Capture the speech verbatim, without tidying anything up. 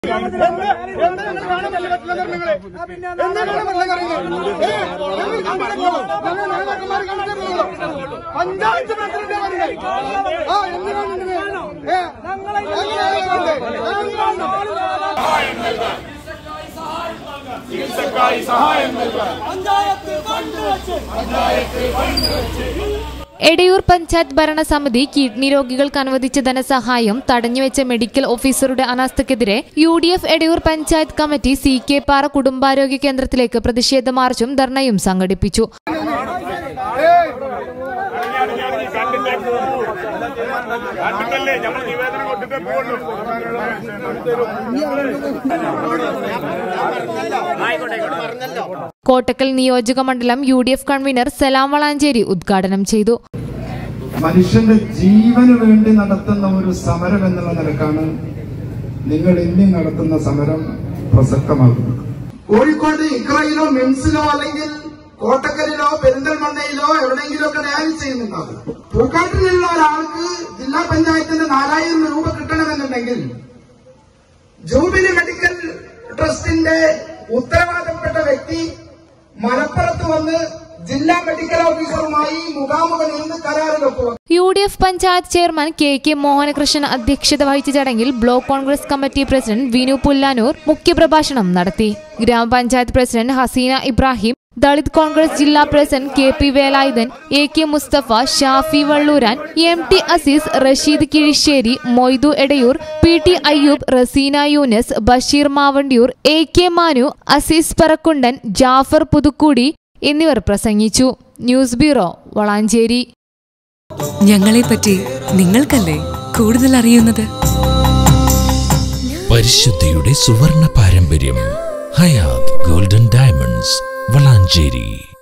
Panchayat president Edayur panchayat ഭരണസമിതി kidney രോഗികൾക്ക് അനുവദിച്ച ധനസഹായം തടഞ്ഞുവെച്ച മെഡിക്കൽ ഓഫീസറുടെ അനാസ്ഥയ്ക്കെതിരെ U D F Edayur panchayat committee C K Para കുടുംബാരോഗ്യ കേന്ദ്രത്തിലേക്ക് പ്രതിഷേധ മാർച്ചും ധർണയും സംഘടിപ്പിച്ചു. കോട്ടക്കൽ നിയോജക മണ്ഡലം U D F convener Salam Valanchery ഉദ്ഘാടനം ചെയ്തു. മനുഷ്യന്റെ ജീവന് വേണ്ടി നടത്തുന്ന ഒരു സമരം എന്നുള്ള നിലക്കാണ് നിങ്ങൾ ഇനി നടത്തുന്ന സമരം പ്രസക്തമാകുന്നത്. കോഴിക്കോട് ഇക്രയിലോ മിംസിലോ അല്ലെങ്കിൽ കോട്ടക്കലിലോ പെരിന്തൽമണ്ണയിലോ എവിടെയെങ്കിലും ഒക്കെ ന്യായം ചെയ്യുന്നുണ്ടാകും. പൂക്കാട്ടിലുള്ള ഒരാൾക്ക് ജില്ലാ പഞ്ചായത്തിന്റെ നാലായിരം രൂപ കിട്ടണമെന്നുണ്ടെങ്കിൽ ജൂബിലി മെഡിക്കൽ ട്രസ്റ്റിന്റെ ഉത്തരവാദപ്പെട്ട വ്യക്തി മലപ്പുറത്ത് വന്ന് ജില്ലാ മെഡിക്കൽ ഓഫീസറുമായി മുഖാമുഖം നിന്ന് കരാറിലൊപ്പും. U D F panchayat chairman K K Mohanakrishnan അധ്യക്ഷത വഹിച്ച ചടങ്ങിൽ block Congress committee president Vinu Pullanur മുഖ്യപ്രഭാഷണം നടത്തി. ഗ്രാമപഞ്ചായത്ത് പ്രസിഡന്റ് ഹസീന ഇബ്രാഹിം, ദളിത് കോൺഗ്രസ് ജില്ലാ president K P Velayudhan, A K Mustafa, Shafi Valluran, M T Aziz, Rasheed Kizhissery, Moidu Edayur, P T Ayyub, Raseena Yunus, Basheer Mavandiyur, A K Manu, Aziz Parakkundan, Jafar Puthukkudi എന്നിവർ പ്രസംഗിച്ചു. News bureau, Valanchery. ഞങ്ങളെപ്പറ്റി നിങ്ങൾക്കല്ലേ കൂടുതൽ അറിയുന്നത്? പരിശുദ്ധിയുടെ സുവർണ പാരമ്പര്യം. Hayath golden diamonds, Valanchery.